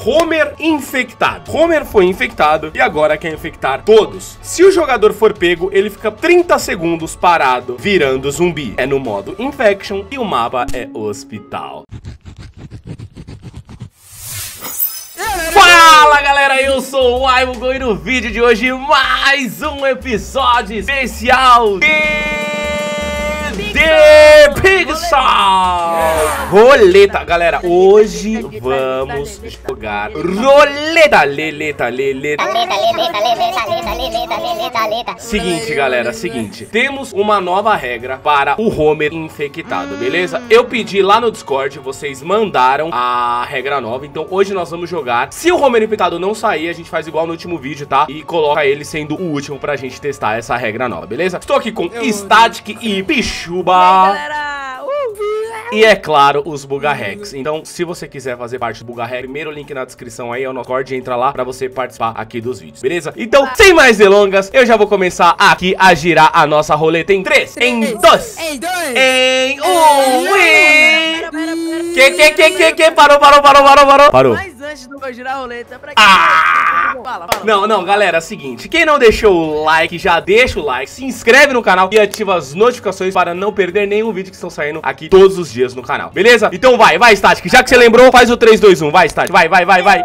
Homer infectado. Homer foi infectado e agora quer infectar todos. Se o jogador for pego, ele fica 30 segundos parado, virando zumbi. É no modo Infection e o mapa é Hospital. Fala galera, eu sou o Aimugo e no vídeo de hoje mais um episódio especial de Pixel Roleta. Galera, hoje vamos jogar roleta. Seguinte galera, seguinte, temos uma nova regra para o Homer infectado, beleza? Eu pedi lá no Discord, vocês mandaram a regra nova, então hoje nós vamos jogar. Se o Homer infectado não sair, a gente faz igual no último vídeo, tá? E coloca ele sendo o último pra gente testar essa regra nova, beleza? Estou aqui com Static e Pichuba. E é claro, os Bugarrex. Então, se você quiser fazer parte do Bugarrex, primeiro link na descrição aí é o nosso Discord, entra lá pra você participar aqui dos vídeos, beleza? Então, sem mais delongas, eu já vou começar aqui a girar a nossa roleta em 3, em 2, em 1 e... Parou. Mas antes do eu girar a roleta, pra que... Fala. Não, galera, é o seguinte, quem não deixou o like, já deixa o like, se inscreve no canal e ativa as notificações para não perder nenhum vídeo que estão saindo aqui todos os dias no canal, beleza? Então vai, Static, já que você lembrou, faz o 3, 2, 1, vai, Static, vai. 2, 1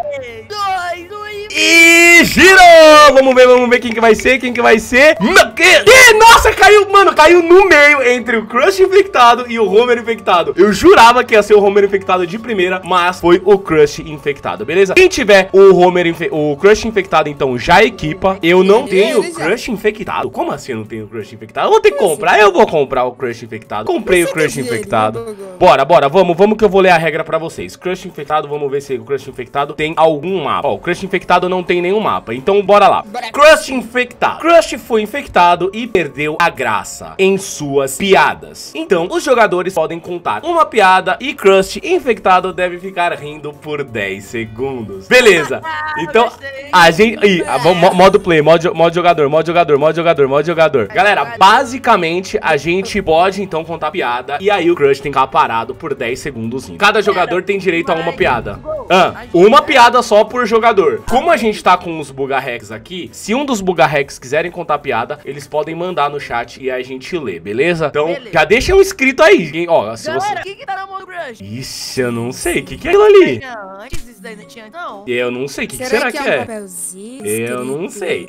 E girou! Vamos ver quem que vai ser, Nossa, caiu, mano, caiu no meio entre o Crush infectado e o Homer infectado. Eu jurava que ia ser o Homer infectado de primeira, mas foi o Crush infectado, beleza? Quem tiver o Crush infectado, então já equipa. Eu não tenho o Crush infectado. Como assim eu não tenho o Crush infectado? Eu vou ter que comprar, eu vou comprar o Crush infectado. Comprei o Crush infectado. Bora, vamos que eu vou ler a regra pra vocês. Crush infectado, vamos ver se o Crush infectado tem algum mapa. Ó, o Crush infectado não tem nenhum mapa, então bora lá. Crush infectado. Crush foi infectado e perdeu a graça em suas piadas. Então, os jogadores podem contar uma piada e Crush infectado deve ficar rindo por 10 segundos. Beleza. Então, a gente... modo play, modo jogador. Galera, basicamente, a gente pode, então, contar piada e aí o Crush tem que ficar parado por 10 segundos. Cada jogador tem direito a uma piada. Uma piada só por jogador. Como a gente tá com os Bugarrex aqui, se um dos Bugarrex quiserem contar piada, eles podem mandar no chat e a gente lê, beleza? Então, já deixa um inscrito aí, hein? Ó, se Galera, você... o que tá na mão do Crush? Ixi, eu não sei, o que é aquilo ali? Antes isso daí não tinha, então? Eu não sei, o que será que é? Eu não sei.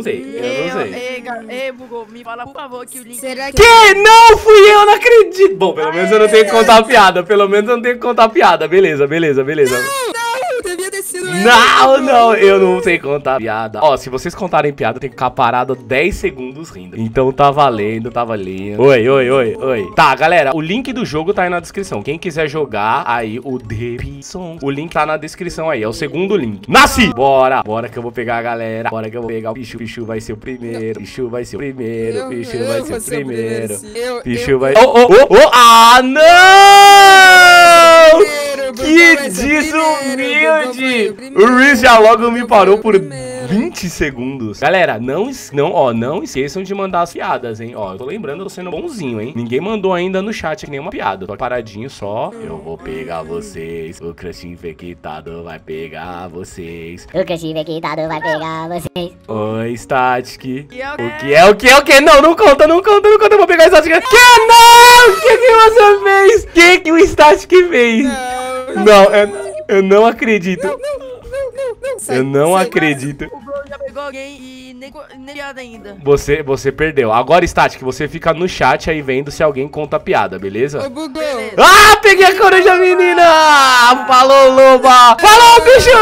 Ei, Bugou, me fala, por favor, que o link... Será que... Que? Não fui eu, não acredito. Bom, pelo menos eu não tenho que contar piada. Beleza. devia ter sido Não, eu não sei contar piada. Ó, se vocês contarem piada, tem que ficar parado 10 segundos rindo. Então tá valendo. Oi. Tá, galera, o link do jogo tá aí na descrição. Quem quiser jogar aí o The Pixel, o link tá na descrição aí, é o segundo link. Bora que eu vou pegar a galera. Bora que eu vou pegar o Pichu vai ser o primeiro. Pichu vai ser o primeiro. Ah, não! Que desumilde! O Reese já logo me parou por 20 segundos. Galera, não esqueçam de mandar as piadas, hein? Ó, eu tô lembrando, eu tô sendo bonzinho, hein? Ninguém mandou ainda no chat nenhuma piada. Tô paradinho só. Eu vou pegar vocês. O Crush infectado vai pegar vocês. Oi, Static. O que? Não conta. Eu vou pegar o Static. Que não? O que você fez? O que o Static fez? Eu não acredito. Eu não acredito. O Bro já pegou alguém e nem piada ainda. Você perdeu. Agora, Static, você fica no chat aí vendo se alguém conta piada, beleza? Beleza. Ah, peguei a coruja, menina! Falou, loba! Falou, bicho!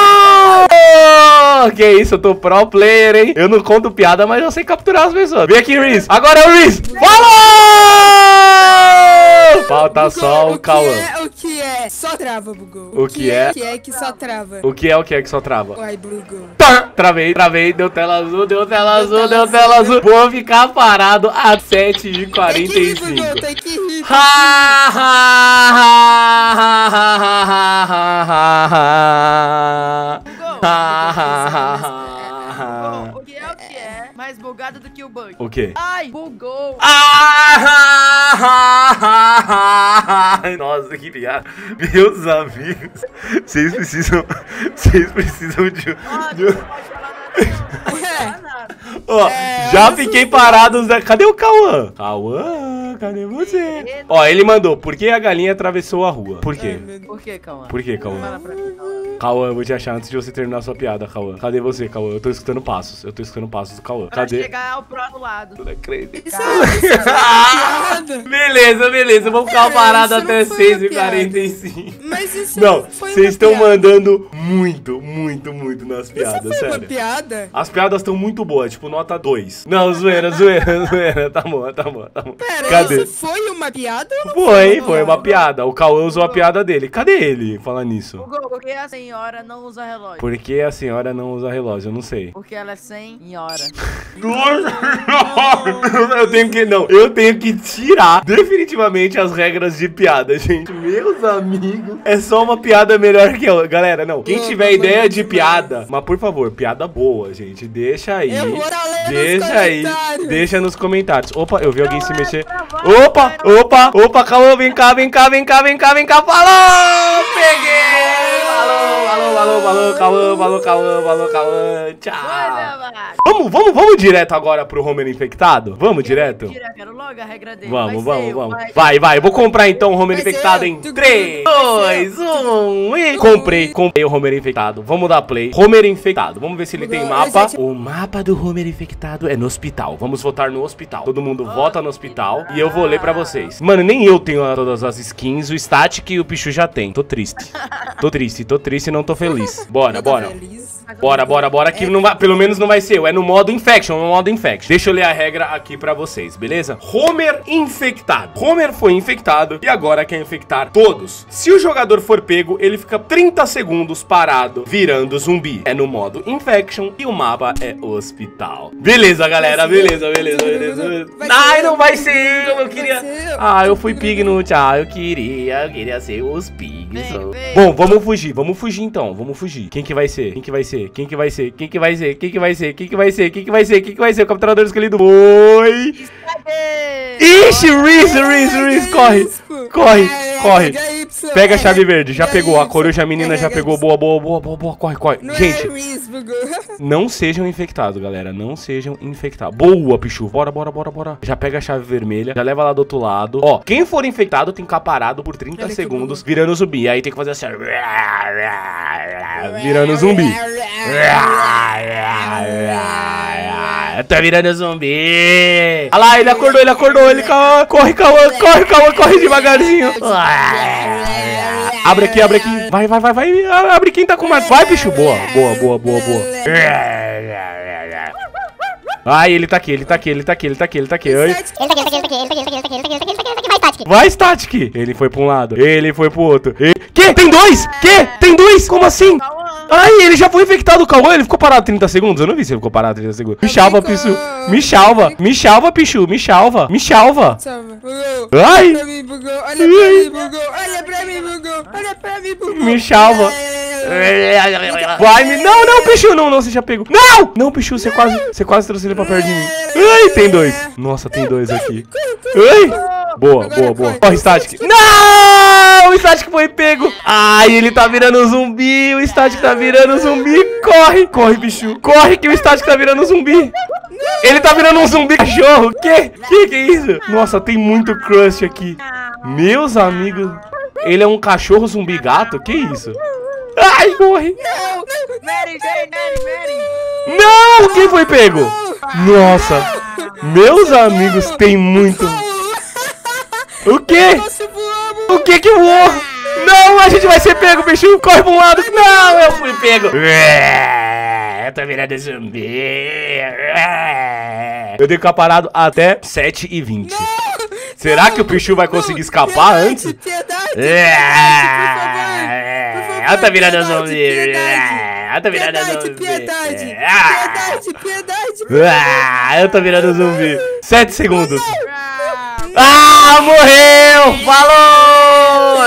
Que isso, eu tô pro player, hein? Eu não conto piada, mas eu sei capturar as pessoas. Vem aqui, Reese. Agora é o Reese. Falou! Falta só o Cauã. O que é? Só trava, Bugou. O que é? O que é que só trava? O que é que só trava? Uai, Bugou. Travei. Deu tela azul. Vou ficar parado às 7h45. Tem que rir. O que é? Mas bugado do que o bug. O quê? Ai, bugou. Nossa, que piada. Meus amigos, vocês precisam de Ah, de não pode falar nada. Ó, já fiquei parado. Cadê o Cauã? Cauã, cadê você? Ó, ele mandou, por que a galinha atravessou a rua? Por quê? Por que, Cauã? Por quê, Cauã? Fala pra mim, Cauã. Cauã, eu vou te achar antes de você terminar a sua piada, Cauã. Cadê você, Cauã? Eu tô escutando passos. Eu tô escutando passos do Cauã. Pra Cadê? chegar ao próximo lado. Não acredito. Isso é piada. Beleza. Vamos ficar parado isso não até foi uma 6h45. Mas isso Não, foi vocês uma estão piada. mandando muito nas piadas, Isso foi uma sério. piada? As piadas estão muito boas, tipo nota 2. Não, zoeira. Tá bom. Pera, Cadê? isso foi uma piada ou não Foi uma piada. O Cauã usou a piada dele. Cadê ele? Falar nisso. Bugou, porque a senhora não usa relógio. Por que a senhora não usa relógio? Eu não sei. Porque ela é 100 em hora. Eu tenho que tirar definitivamente as regras de piada, gente. Meus amigos, é só uma piada melhor que a outra. Galera, não. Quem tiver ideia de piada, mas por favor, piada boa, gente. Deixa aí. Eu vou ler Deixa nos aí. comentários. Deixa nos comentários. Opa, eu vi alguém se mexer. Opa, Opa, Cauã, vem cá. Falou! Peguei! Falou, Cauã. Tchau. Vamos direto agora pro Homer infectado? Vamos direto? Quero logo a regra dele. Vamos. Vai. Vai. Eu vou comprar então o Homer Vai ser infectado eu. em 3, 2, 1 e... Comprei o Homer infectado. Vamos dar play. Homer infectado. Vamos ver se ele tem mapa. O mapa do Homer infectado é no hospital. Vamos votar no hospital. Todo mundo vota no hospital e eu vou ler pra vocês. Mano, nem eu tenho todas as skins. O Static e o Pichu já tem. Tô triste e não tô feliz. Bora. Que não vai, pelo menos não vai ser eu. É no modo Infection, Deixa eu ler a regra aqui pra vocês, beleza? Homer infectado. Homer foi infectado e agora quer infectar todos. Se o jogador for pego, ele fica 30 segundos parado, virando zumbi. É no modo Infection e o mapa é hospital. Beleza, galera, beleza. Ai, não vai ser eu queria... Ah, eu fui pig no tchau. Eu queria ser os pigs. Vem. Bom, vamos fugir então. Quem que vai ser? O capturador escolhido foi... Ixi, Reese, corre. Pega a chave verde, já pegou. A coruja menina já pegou. Boa, corre. Gente, não sejam infectados, galera. Não sejam infectados. Boa, Pichu. Bora. Já pega a chave vermelha, já leva lá do outro lado. Ó, quem for infectado tem que ficar parado por 30 segundos virando zumbi. Aí tem que fazer assim, virando zumbi. Tá virando zumbi. Olha lá, ele acordou. Ele corre devagarzinho. Abre aqui. Vai. Abre quem tá com mais. Vai, bicho. Boa. Ai, ele tá aqui. Vai, Static. Ele foi pra um lado. Ele foi pro outro. Que? Tem dois? Como assim? Ai, ele já foi infectado, o Cauã. Ele ficou parado 30 segundos. Eu não vi se ele ficou parado 30 segundos. Me salva, Pichu. Me salva, Pichu. Me salva. Ai. Me salva. Vai, não, Pichu, não, você já pegou. Não, Pichu, você quase trouxe ele pra perto de mim. Ai, tem dois. Nossa, tem dois aqui. Ai. Boa. Corre, Static. Não! O Static foi pego. Ai, ele tá virando zumbi. O Static tá virando zumbi. Corre, bicho. Corre que o Static tá virando zumbi. Ele tá virando um zumbi cachorro. Que é isso? Nossa, tem muito crush aqui. Meus amigos. Ele é um cachorro zumbi gato? Que isso? Ai, corre. Mary. Não, quem foi pego? Nossa. Meus amigos, tem muito... O quê? O que voou? Não, a gente vai ser pego, bicho. Corre pra um lado. Não, eu fui pego. Eu tô virando zumbi. Eu devo ficar parado até 7h20. Será que o Pichu vai conseguir escapar antes? Eu tô virando zumbi. Eu tô virando zumbi. 7 segundos. Ah, morreu! Falou!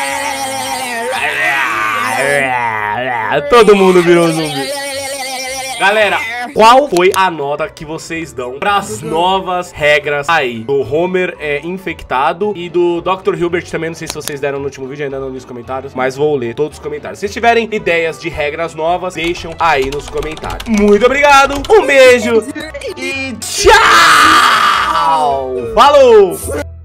Todo mundo virou zumbi. Galera, qual foi a nota que vocês dão pras novas regras aí do Homer infectado e do Dr. Hilbert também? Não sei se vocês deram no último vídeo, ainda não li os comentários, mas vou ler todos os comentários. Se tiverem ideias de regras novas, deixam aí nos comentários. Muito obrigado, um beijo e tchau! Falou!